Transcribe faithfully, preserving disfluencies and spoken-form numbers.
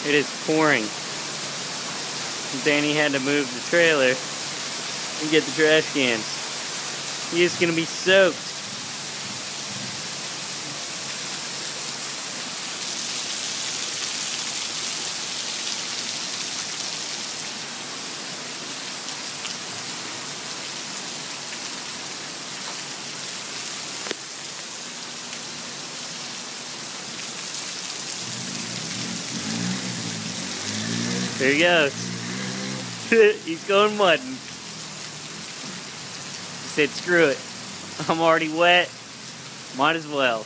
It is pouring. Danny had to move the trailer and get the trash cans. He is going to be soaked. There he goes. He's going mudding. He said, screw it. I'm already wet. Might as well.